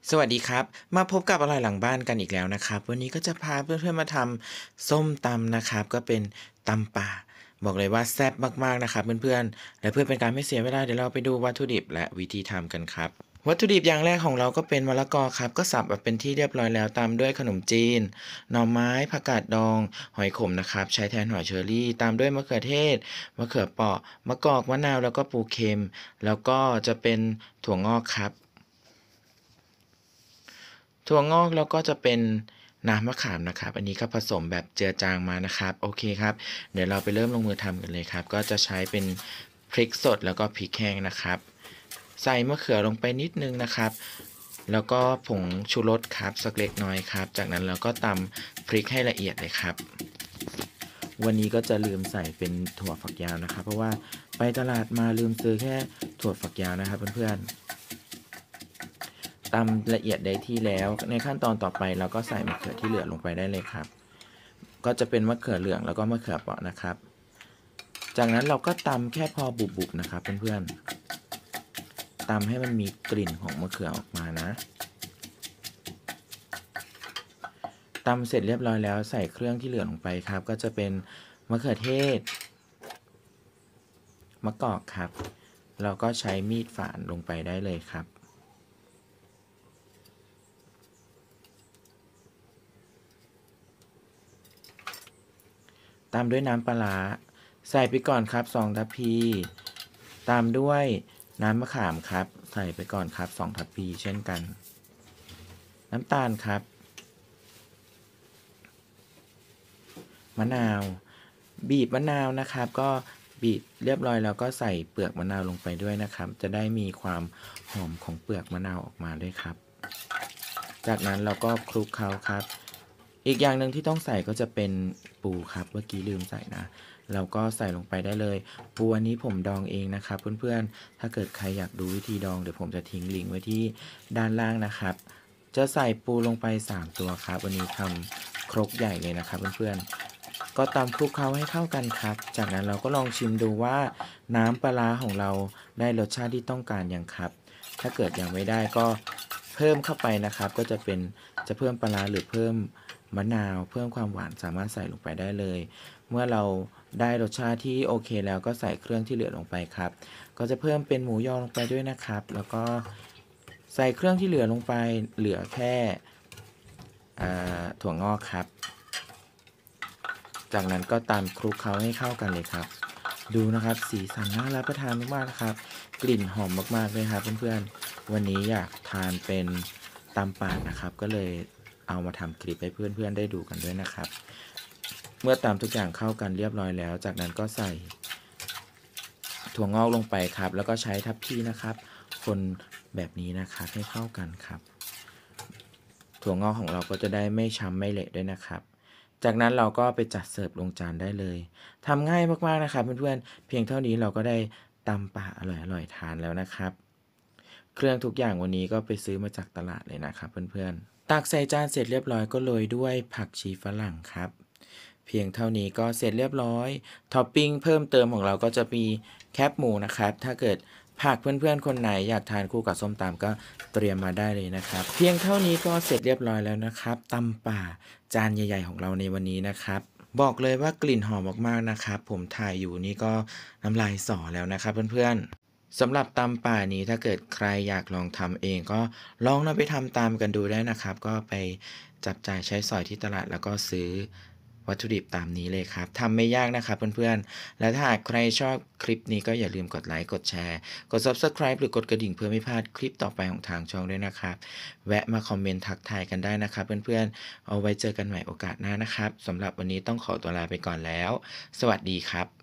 สวัสดีครับมาพบกับอร่อยหลังบ้านกันอีกแล้วนะครับวันนี้ก็จะพาเพื่อนๆมาทำส้มตำนะครับก็เป็นตำป่าบอกเลยว่าแซ่บมากๆนะครับเพื่อนๆและเพื่อเป็นการไม่เสียเวลาเดี๋ยวเราไปดูวัตถุดิบและวิธีทำกันครับวัตถุดิบอย่างแรกของเราก็เป็นมะละกอครับก็สับมาเป็นที่เรียบร้อยแล้วตามด้วยขนมจีนหน่อไม้ผักกาดดองหอยขมนะครับใช้แทนหอยเชอรี่ตามด้วยมะเขือเทศมะเขือเปราะมะกอกมะนาวแล้วก็ปูเค็มแล้วก็จะเป็นถั่วงอกครับ ถั่วงอกแล้วก็จะเป็นน้ำมะขามนะครับอันนี้ก็ผสมแบบเจือจางมานะครับโอเคครับเดี๋ยวเราไปเริ่มลงมือทำกันเลยครับก็จะใช้เป็นพริกสดแล้วก็พริกแห้งนะครับใส่มะเขือลงไปนิดนึงนะครับแล้วก็ผงชูรสครับสักเล็กน้อยครับจากนั้นเราก็ตำพริกให้ละเอียดเลยครับวันนี้ก็จะลืมใส่เป็นถั่วฝักยาวนะครับเพราะว่าไปตลาดมาลืมซื้อแค่ถั่วฝักยาวนะครับเพื่อนๆ ตำละเอียดได้ที่แล้วในขั้นตอนต่อไปเราก็ใส่มะเขือที่เหลือลงไปได้เลยครับก็จะเป็นมะเขือเหลืองแล้วก็มะเขือเปราะนะครับจากนั้นเราก็ตำแค่พอบุบๆนะครับเพื่อนๆตำให้มันมีกลิ่นของมะเขือออกมานะตำเสร็จเรียบร้อยแล้วใส่เครื่องที่เหลือลงไปครับก็จะเป็นมะเขือเทศมะกอกครับเราก็ใช้มีดฝานลงไปได้เลยครับ ตามด้วยน้ำปลาร้าใส่ไปก่อนครับ2ทัพพีตามด้วยน้ำมะขามครับใส่ไปก่อนครับ2ทัพพีเช่นกันน้ำตาลครับมะนาวบีบมะนาวนะครับก็บีบเรียบร้อยแล้วก็ใส่เปลือกมะนาวลงไปด้วยนะครับจะได้มีความหอมของเปลือกมะนาวออกมาด้วยครับจากนั้นเราก็คลุกเคล้าครับอีกอย่างหนึ่งที่ต้องใส่ก็จะเป็นปูครับเมื่อกี้ลืมใส่นะเราก็ใส่ลงไปได้เลยปูอันนี้ผมดองเองนะครับเพื่อนๆถ้าเกิดใครอยากดูวิธีดองเดี๋ยวผมจะทิ้งลิงก์ไว้ที่ด้านล่างนะครับจะใส่ปูลงไป3ตัวครับวันนี้ทำครกใหญ่เลยนะครับเพื่อนๆก็ตำคลุกเคล้าให้เข้ากันครับจากนั้นเราก็ลองชิมดูว่าน้ำปลาร้าของเราได้รสชาติที่ต้องการยังครับถ้าเกิดยังไม่ได้ก็เพิ่มเข้าไปนะครับก็จะเพิ่มปลาร้าหรือเพิ่มมะนาวเพิ่มความหวานสามารถใส่ลงไปได้เลยเมื่อเราได้รสชาติที่โอเคแล้วก็ใส่เครื่องที่เหลือลงไปครับก็จะเพิ่มเป็นหมูยอลงไปด้วยนะครับแล้วก็ใส่เครื่องที่เหลือลงไปเหลือแค่ถั่วงอกครับจากนั้นก็ตามคลุกเคล้าให้เข้ากันเลยครับดูนะครับสีสันน่ารับประทานมากๆนะครับกลิ่นหอมมากๆเลยครับเพื่อนๆวันนี้อยากทานเป็นตำป่านะครับก็เลยเอามาทำคลิปให้เพื่อนๆได้ดูกันด้วยนะครับเมื่อตำทุกอย่างเข้ากันเรียบร้อยแล้วจากนั้นก็ใส่ถั่วงอกลงไปครับแล้วก็ใช้ทัพพีนะครับคนแบบนี้นะครับให้เข้ากันครับถั่วงอกของเราก็จะได้ไม่ช้ำไม่เละด้วยนะครับจากนั้นเราก็ไปจัดเสิร์ฟลงจานได้เลยทำง่ายมากๆนะครับเพื่อนๆเพียงเท่านี้เราก็ได้ตำป่าอร่อยๆทานแล้วนะครับเครื่องทุกอย่างวันนี้ก็ไปซื้อมาจากตลาดเลยนะครับเพื่อนๆตักใส่จานเสร็จเรียบร้อยก็โรยด้วยผักชีฝรั่งครับเพียงเท่านี้ก็เสร็จเรียบร้อยท็อปปิ้งเพิ่มเติมของเราก็จะมีแคบหมูนะครับถ้าเกิดหากเพื่อนๆคนไหนอยากทานคู่กับส้มตำก็เตรียมมาได้เลยนะครับเพียงเท่านี้ก็เสร็จเรียบร้อยแล้วนะครับตำป่าจานใหญ่ๆของเราในวันนี้นะครับบอกเลยว่ากลิ่นหอมมากๆนะครับผมถ่ายอยู่นี่ก็น้ำลายสอแล้วนะครับเพื่อนๆสำหรับตำป่านี้ถ้าเกิดใครอยากลองทำเองก็ลองนำไปทำตามกันดูได้นะครับก็ไปจับจ่ายใช้สอยที่ตลาดแล้วก็ซื้อวัตถุดิบตามนี้เลยครับทำไม่ยากนะครับเพื่อนๆและถ้าหากใครชอบคลิปนี้ก็อย่าลืมกดไลค์กดแชร์กด Subscribe หรือกดกระดิ่งเพื่อไม่พลาดคลิปต่อไปของทางช่องด้วยนะครับแวะมาคอมเมนต์ทักทายกันได้นะครับเพื่อนๆเอาไว้เจอกันใหม่โอกาสหน้านะครับสำหรับวันนี้ต้องขอตัวลาไปก่อนแล้วสวัสดีครับ